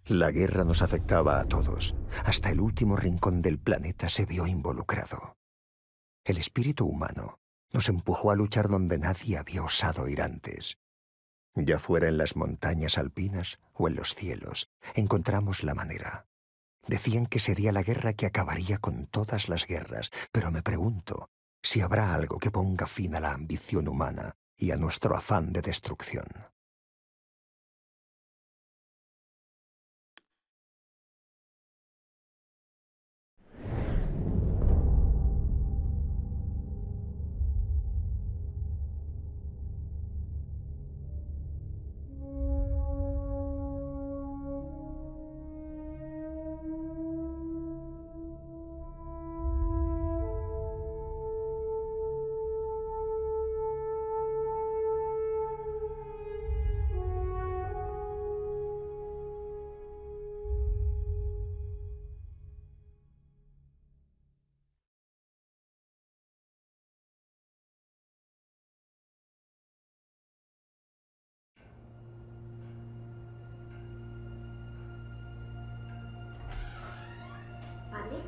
La guerra nos afectaba a todos. Hasta el último rincón del planeta se vio involucrado. El espíritu humano nos empujó a luchar donde nadie había osado ir antes. Ya fuera en las montañas alpinas o en los cielos, encontramos la manera. Decían que sería la guerra que acabaría con todas las guerras, pero me pregunto si habrá algo que ponga fin a la ambición humana y a nuestro afán de destrucción. ¿Padre?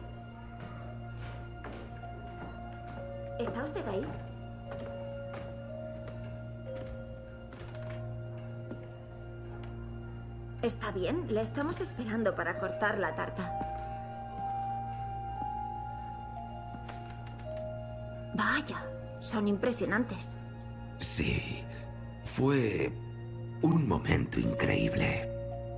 ¿Está usted ahí? Está bien, le estamos esperando para cortar la tarta. Vaya, son impresionantes. Sí, fue un momento increíble.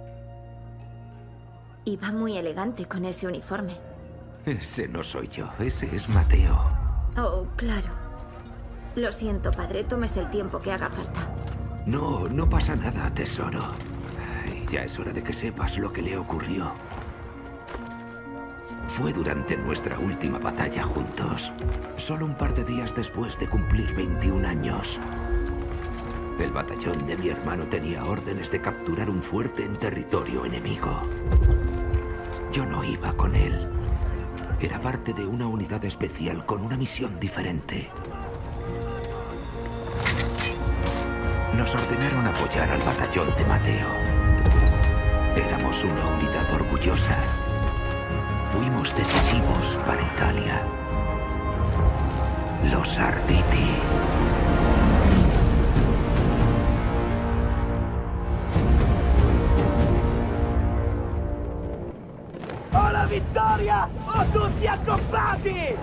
Y va muy elegante con ese uniforme. Ese no soy yo, ese es Mateo. Oh, claro. Lo siento, padre, tómese el tiempo que haga falta. No, no pasa nada, tesoro. Ay, ya es hora de que sepas lo que le ocurrió. Fue durante nuestra última batalla juntos, solo un par de días después de cumplir 21 años. El batallón de mi hermano tenía órdenes de capturar un fuerte en territorio enemigo. Yo no iba con él. Era parte de una unidad especial con una misión diferente. Nos ordenaron apoyar al batallón de Mateo. Éramos una unidad orgullosa. Fuimos decisivos para Italia. Los Arditi. ¡O la vittoria o tutti accoppati!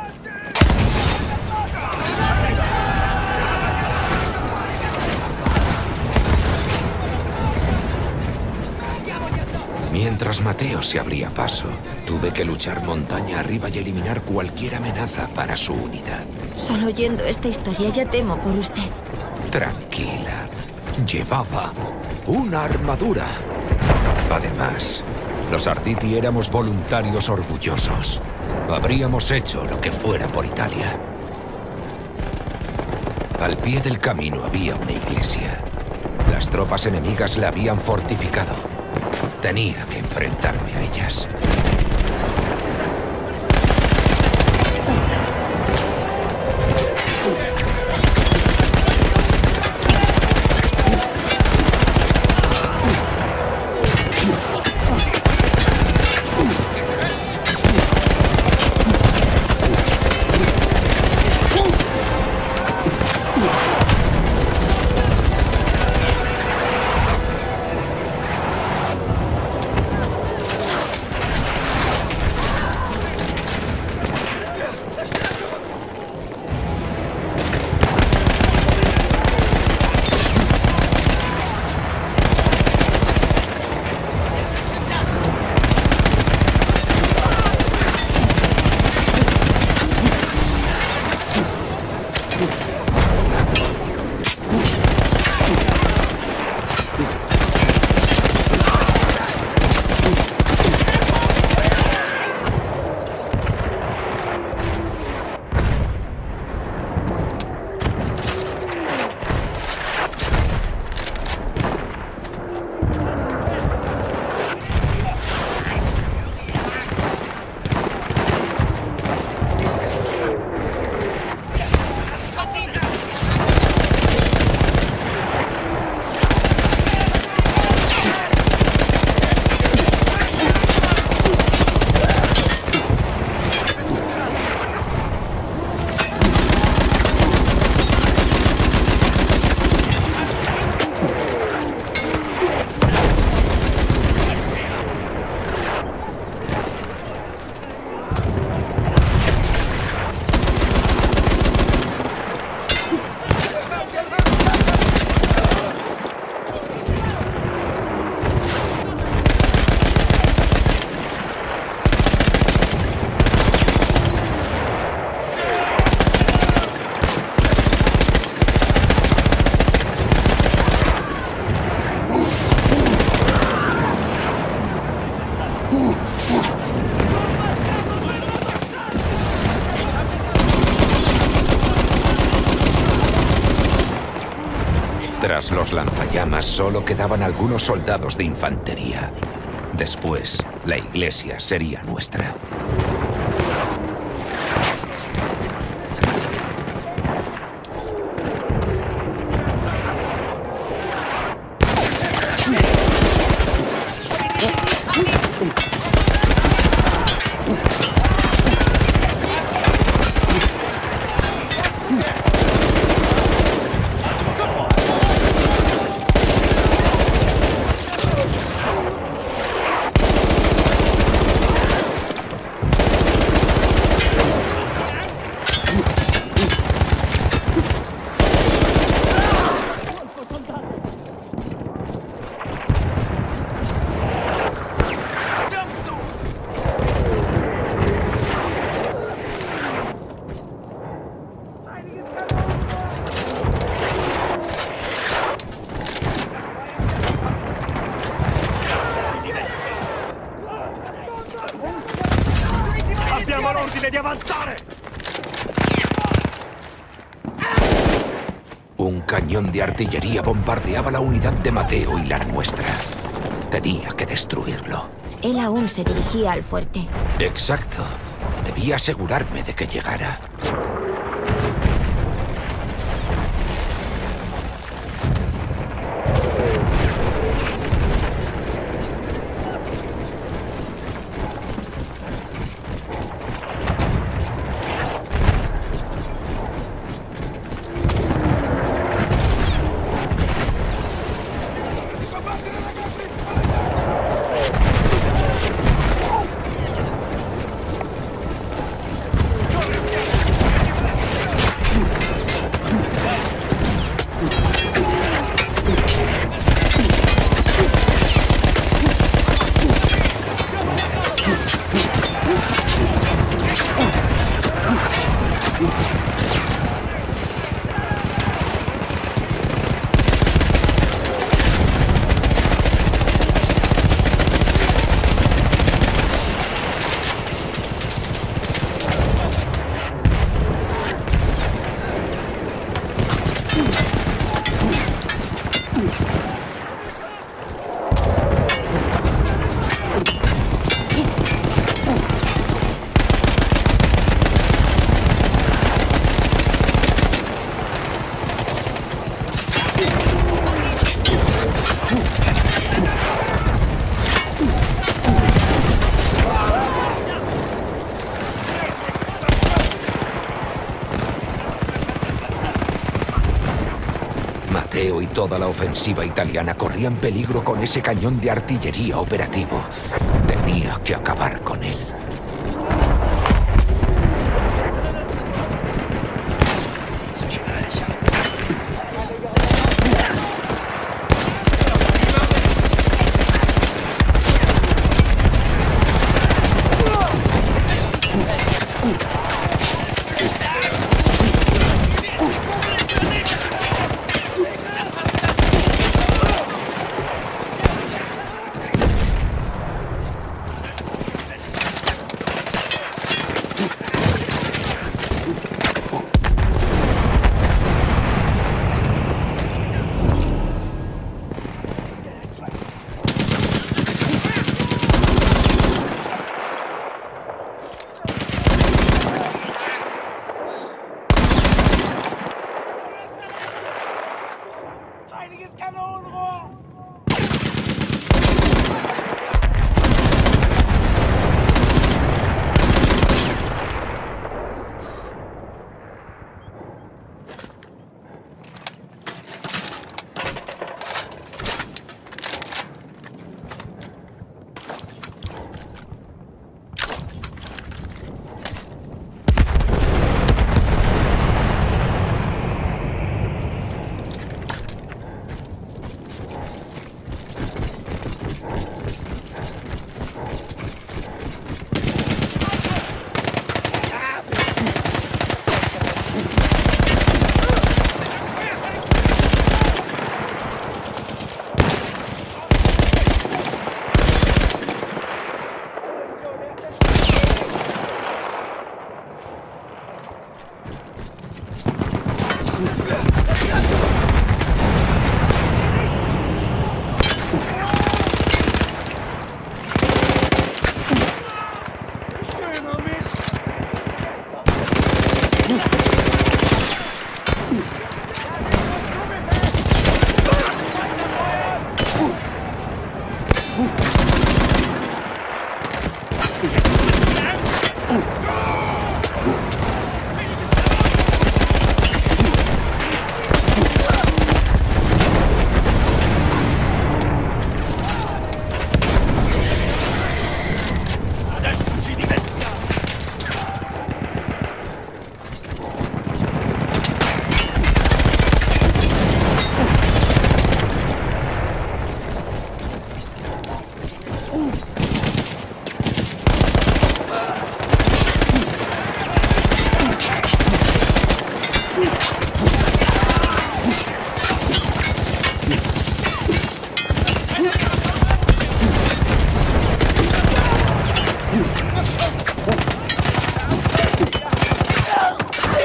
Mientras Mateo se abría paso, tuve que luchar montaña arriba y eliminar cualquier amenaza para su unidad. Solo oyendo esta historia ya temo por usted. Tranquila. Llevaba una armadura. Además, los Arditi éramos voluntarios orgullosos. Habríamos hecho lo que fuera por Italia. Al pie del camino había una iglesia. Las tropas enemigas la habían fortificado. Tenía que enfrentarme a ellas. Tras los lanzallamas solo quedaban algunos soldados de infantería. Después, la iglesia sería nuestra. Abbiamo l'ordine di avanzare! Un cañón de artillería bombardeaba la unidad de Mateo y la nuestra. Tenía que destruirlo. Él aún se dirigía al fuerte. Exacto. Debía asegurarme de que llegara. Mateo y toda la ofensiva italiana corrían peligro con ese cañón de artillería operativo. Tenía que acabar con él.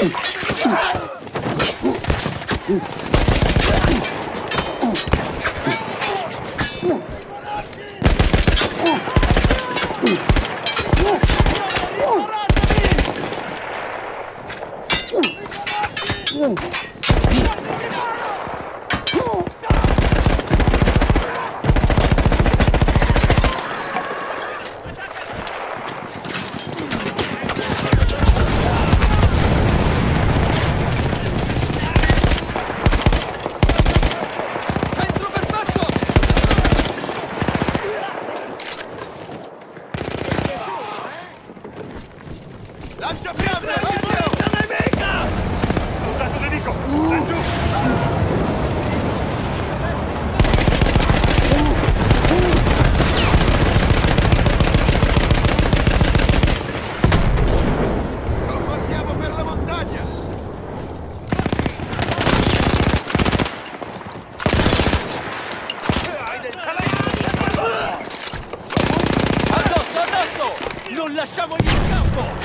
Non lasciamogli il campo!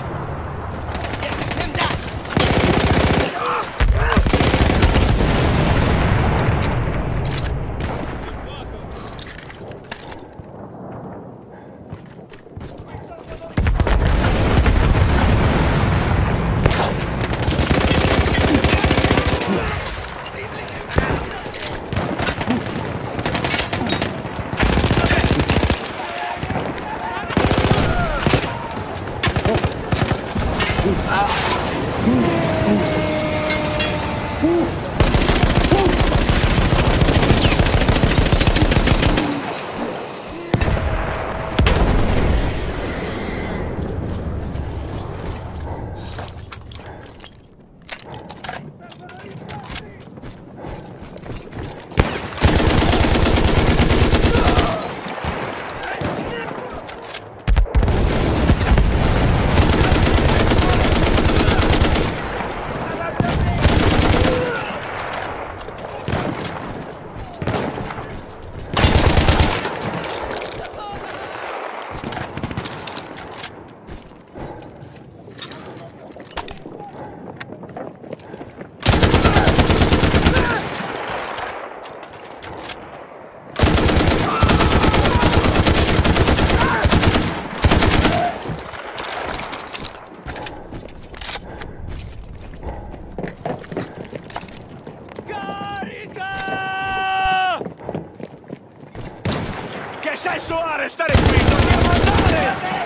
Che senso ha restare qui? Dobbiamo andare!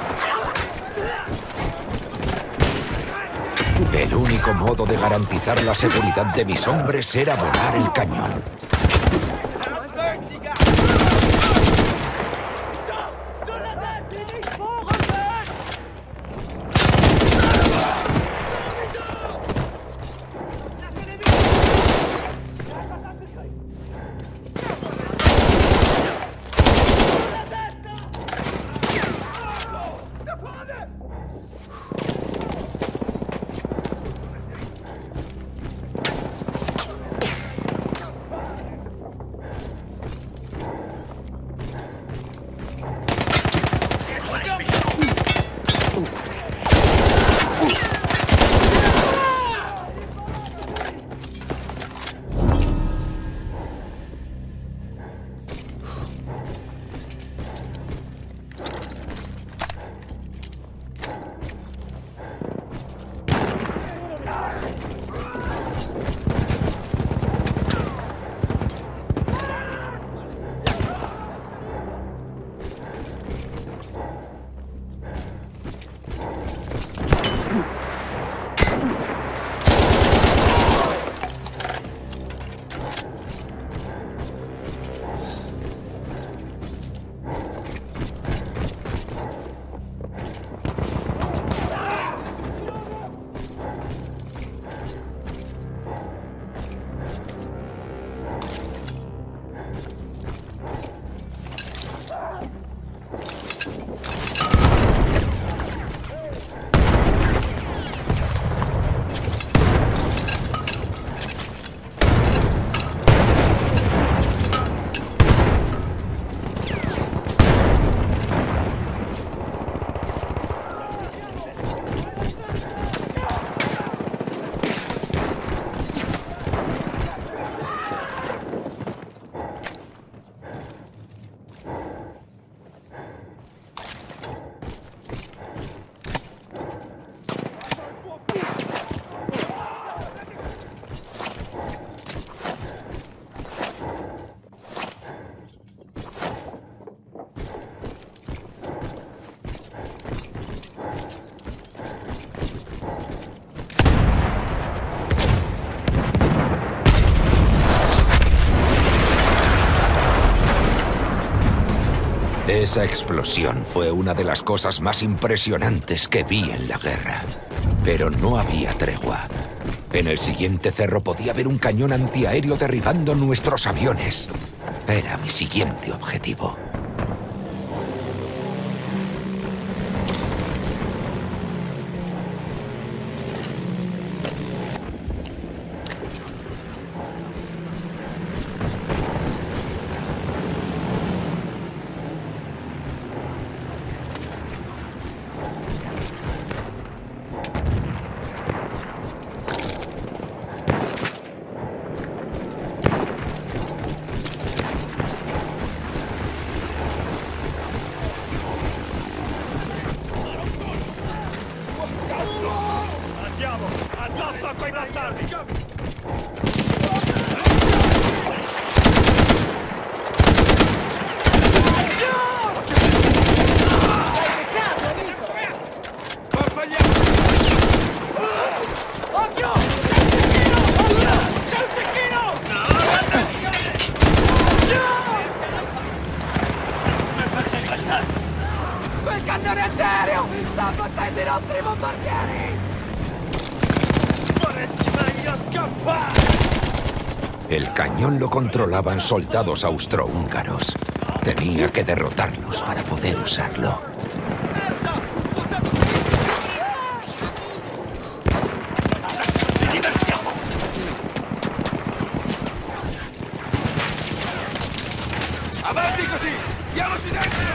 El único modo de garantizar la seguridad de mis hombres era volar el cañón. Esa explosión fue una de las cosas más impresionantes que vi en la guerra. Pero no había tregua. En el siguiente cerro podía ver un cañón antiaéreo derribando nuestros aviones. Era mi siguiente objetivo. El cañón lo controlaban soldados austrohúngaros. Tenía que derrotarlos para poder usarlo. Avanti così! Diamoci dentro!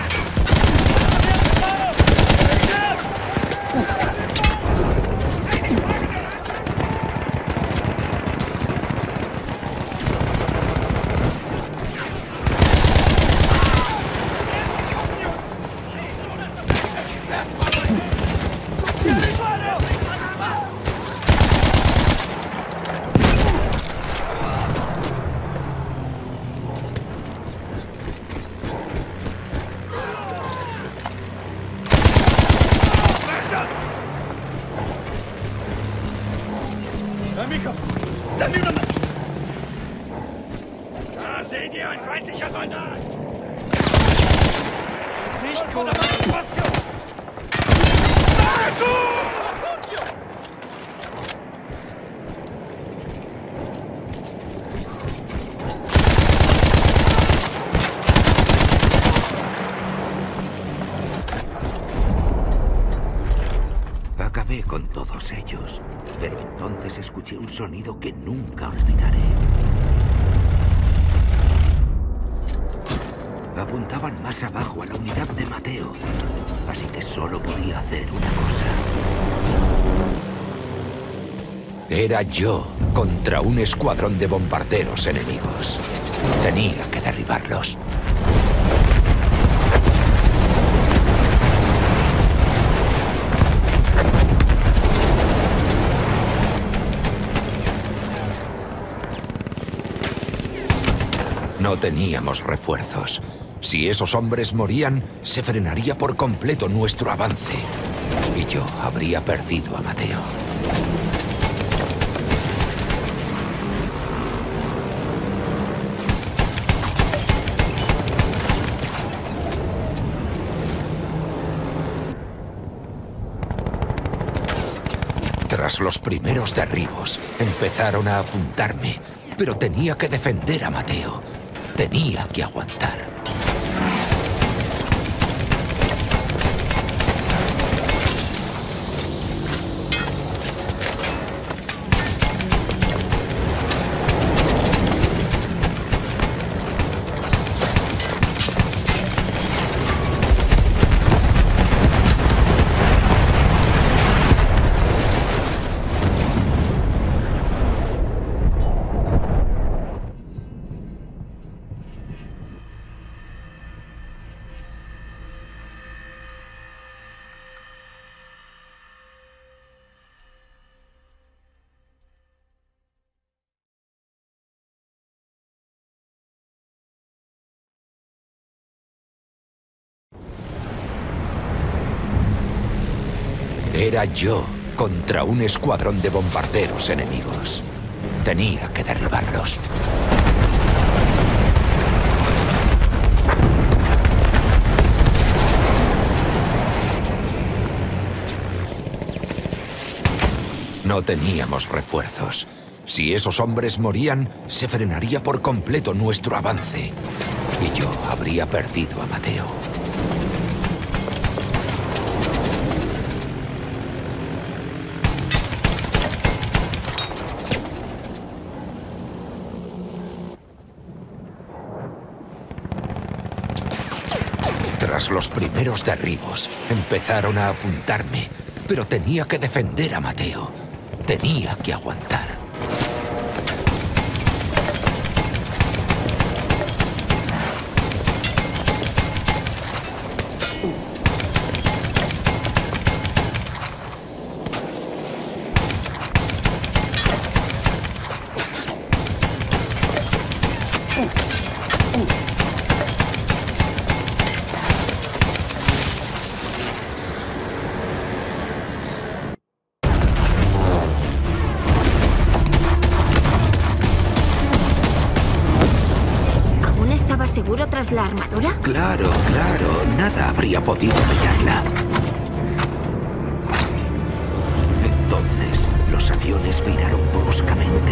Amico, dammi una mano! Da seht ihr, ein feindlicher Soldat! Nicht gut! Acabé con todos ellos, pero entonces escuché un sonido que nunca olvidaré. Apuntaban más abajo a la unidad de Mateo, así que solo podía hacer una cosa. Era yo contra un escuadrón de bombarderos enemigos. Tenía que derribarlos. No teníamos refuerzos. Si esos hombres morían, se frenaría por completo nuestro avance. Y yo habría perdido a Mateo. Tras los primeros derribos, empezaron a apuntarme, pero tenía que defender a Mateo. Tenía que aguantar. Era yo contra un escuadrón de bombarderos enemigos. Tenía que derribarlos. No teníamos refuerzos. Si esos hombres morían, se frenaría por completo nuestro avance. Y yo habría perdido a Mateo. Tras los primeros derribos, empezaron a apuntarme, pero tenía que defender a Mateo. Tenía que aguantar. ¿Seguro tras la armadura? Claro, claro. Nada habría podido pillarla. Entonces, los aviones viraron bruscamente.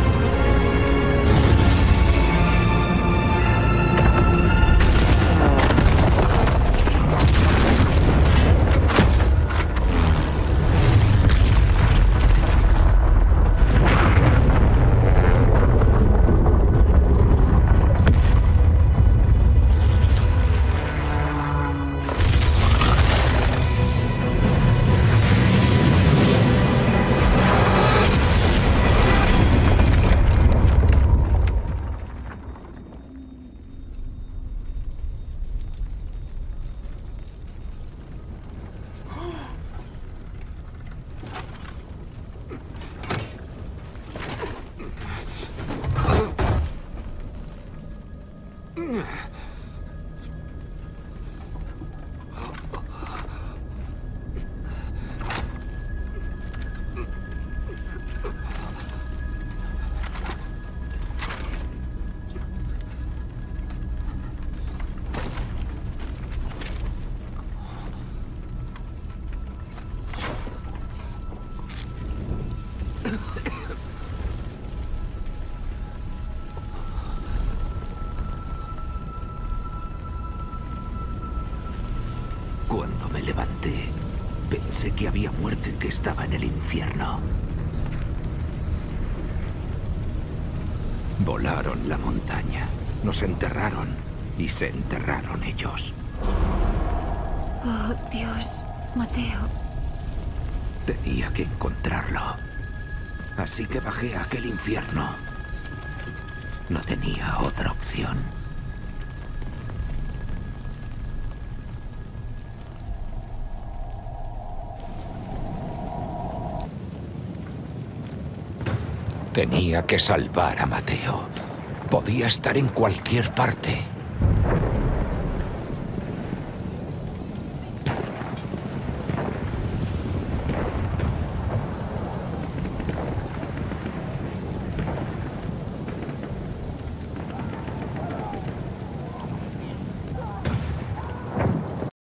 Cuando me levanté, pensé que había muerto y que estaba en el infierno. Volaron la montaña, nos enterraron y se enterraron ellos. Oh, Dios, Mateo. Tenía que encontrarlo. Así que bajé a aquel infierno. No tenía otra opción. Tenía que salvar a Mateo. Podía estar en cualquier parte.